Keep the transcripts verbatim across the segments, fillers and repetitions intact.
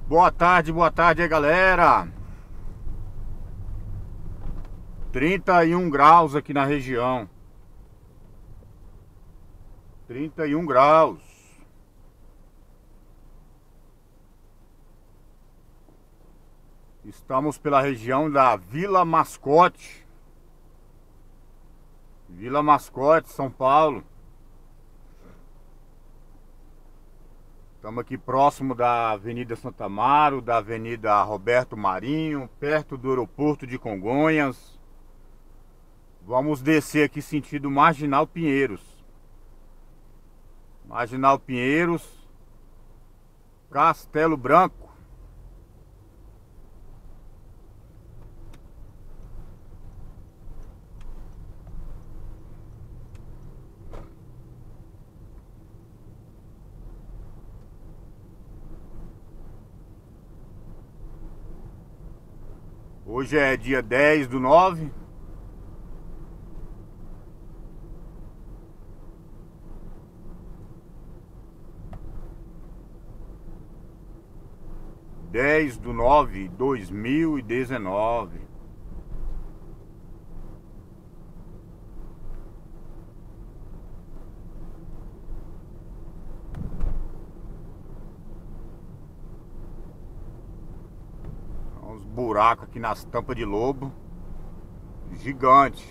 Boa tarde, boa tarde aí, galera. trinta e um graus aqui na região. trinta e um graus. Estamos pela região da Vila Mascote. Vila Mascote, São Paulo. Estamos aqui próximo da Avenida Santa Amaro, da Avenida Roberto Marinho, perto do aeroporto de Congonhas. Vamos descer aqui sentido Marginal Pinheiros. Marginal Pinheiros, Castelo Branco. Hoje é dia dez do nove. dez do nove de dois mil e dezenove. Uns buracos aqui nas tampas de lobo. Gigante.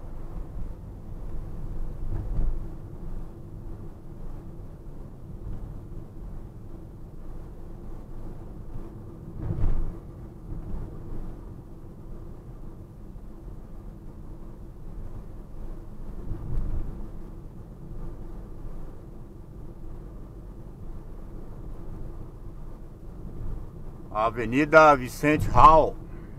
Avenida Vicente Hall.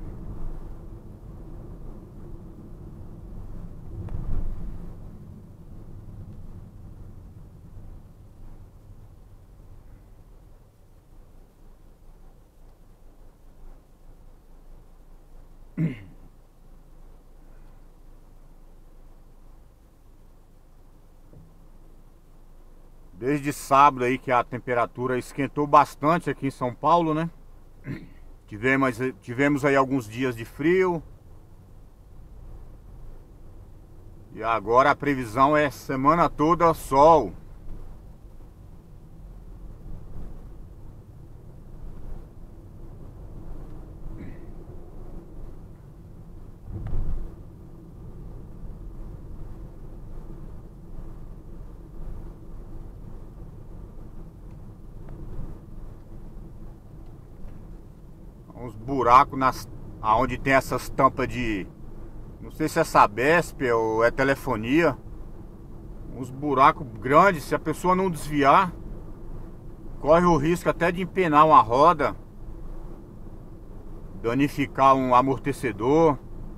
Desde sábado aí que a temperatura esquentou bastante aqui em São Paulo, né? Tivemos, tivemos aí alguns dias de frio. E agora a previsão é semana toda sol. Uns buracos nas, aonde tem essas tampas de... Não sei se é Sabesp ou é telefonia. Uns buracos grandes, se a pessoa não desviar, corre o risco até de empenar uma roda, danificar um amortecedor.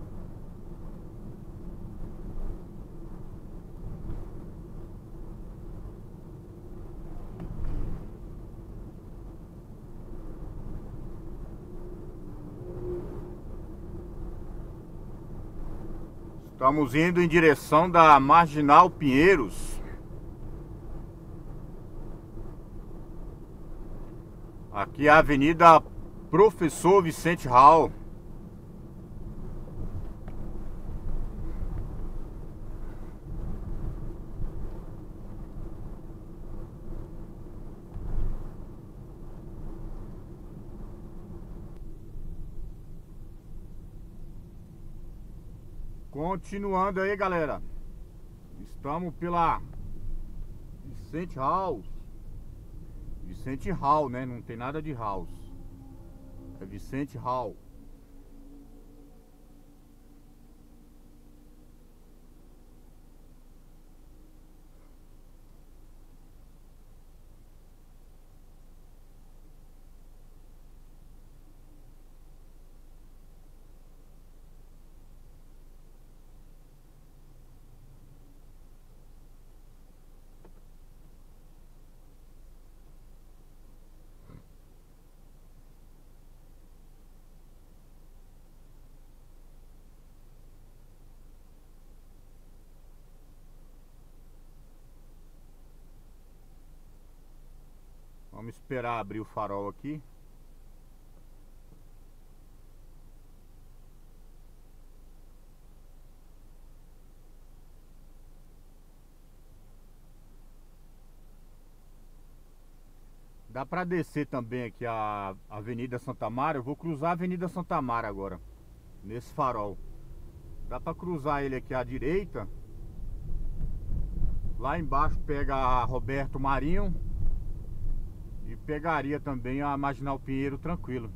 Estamos indo em direção da Marginal Pinheiros. Aqui é a Avenida Professor Vicente Hall. Continuando aí, galera. Estamos pela Vicente Hall. Vicente Hall, né? Não tem nada de house. É Vicente Hall. Vamos esperar abrir o farol aqui. Dá pra descer também aqui a Avenida Santa Mara. Eu vou cruzar a Avenida Santa Mara agora, nesse farol. Dá pra cruzar ele aqui à direita. Lá embaixo pega a Roberto Marinho. E pegaria também a Marginal Pinheiro tranquilo.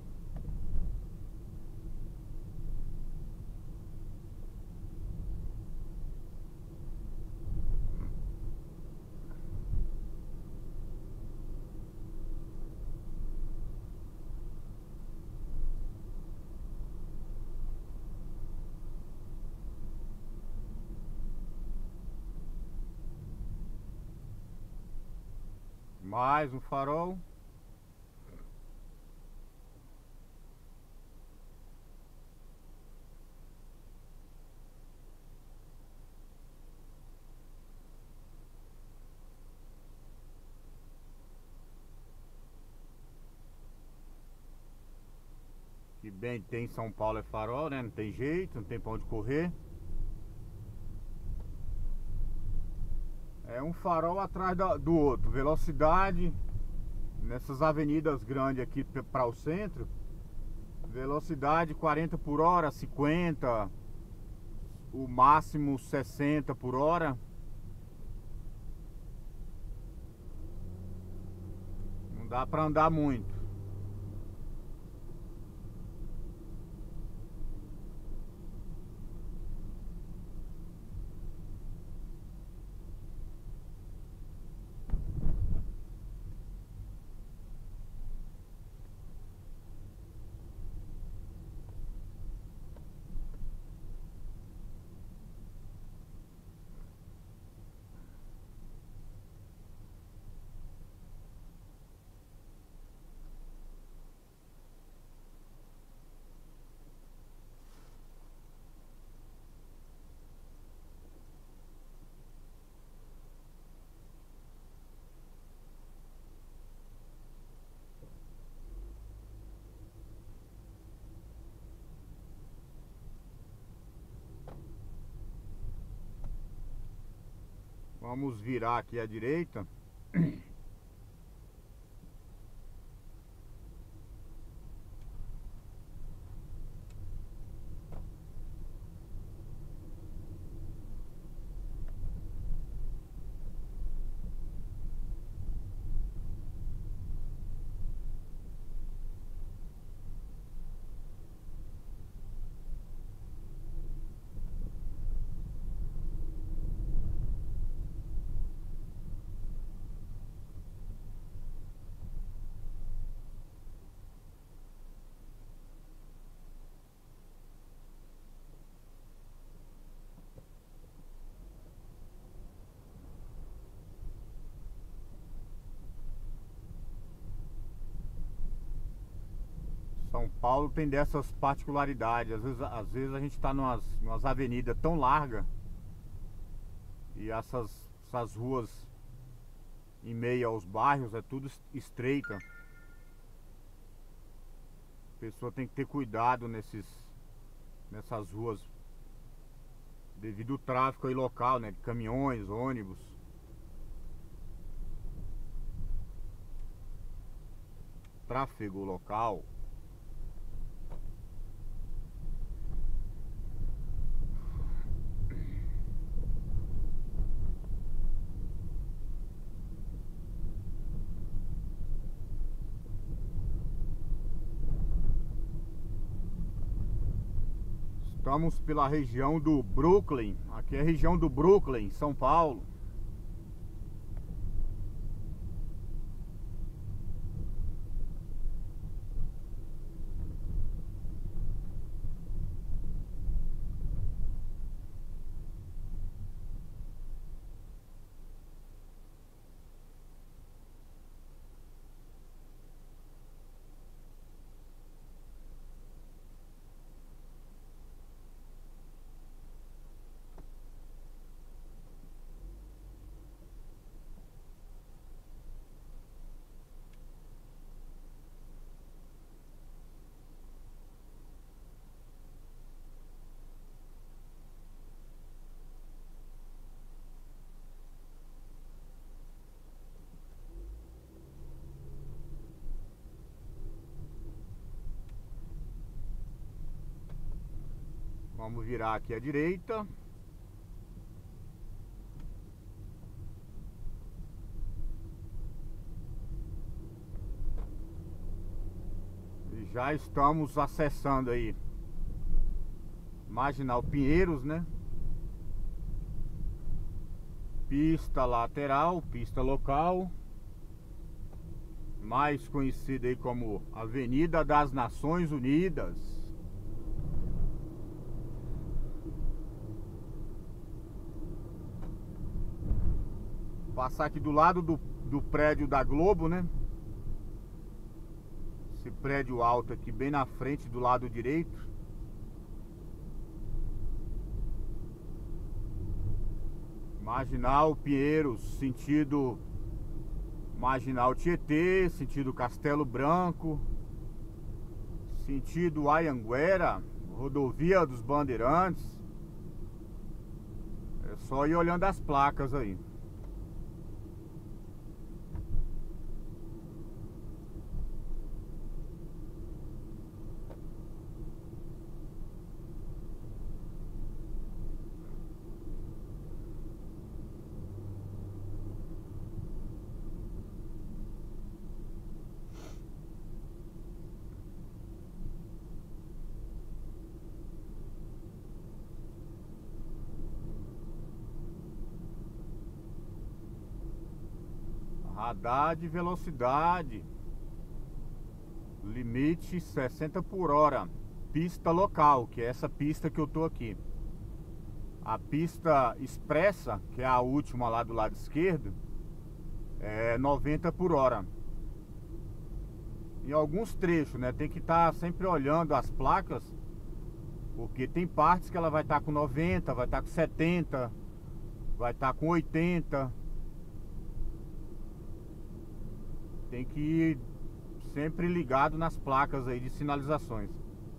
Mais um farol. Que bem tem São Paulo é farol, né? Não tem jeito, não tem pra onde correr. É um farol atrás do outro. Velocidade nessas avenidas grandes aqui para o centro. Velocidade quarenta por hora, cinquenta, o máximo sessenta por hora. Não dá para andar muito. Vamos virar aqui à direita. São Paulo tem dessas particularidades. Às vezes, às vezes a gente está numas, numas avenidas tão largas e essas, essas ruas em meio aos bairros é tudo estreita. A pessoa tem que ter cuidado nesses, nessas ruas devido ao tráfego aí local, né? De caminhões, ônibus. Tráfego local. Estamos pela região do Brooklyn. Aqui é a região do Brooklyn, São Paulo. Vamos virar aqui à direita. E já estamos acessando aí Marginal Pinheiros, né? Pista lateral, pista local, mais conhecida aí como Avenida das Nações Unidas. Passar aqui do lado do, do prédio da Globo, né? Esse prédio alto aqui bem na frente, do lado direito. Marginal Pinheiros, sentido Marginal Tietê, sentido Castelo Branco, sentido Anhanguera, rodovia dos Bandeirantes. É só ir olhando as placas aí. Radar de velocidade, limite sessenta por hora, pista local, que é essa pista que eu tô aqui. A pista expressa, que é a última lá do lado esquerdo, é noventa por hora. Em alguns trechos, né, tem que estar sempre olhando as placas, porque tem partes que ela vai estar com noventa, vai estar com setenta, vai estar com oitenta. Tem que ir sempre ligado nas placas aí de sinalizações.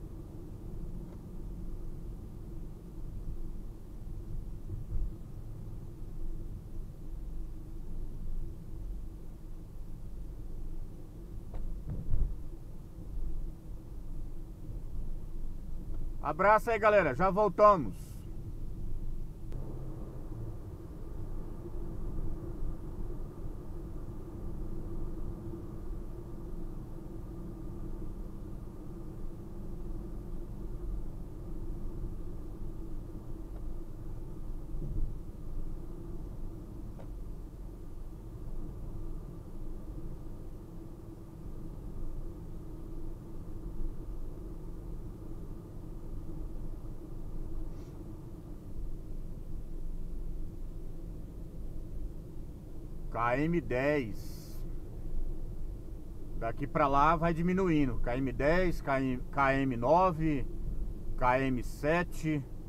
Abraço aí, galera, já voltamos. K M dez. Daqui pra lá vai diminuindo. K M dez, K M nove, K M sete.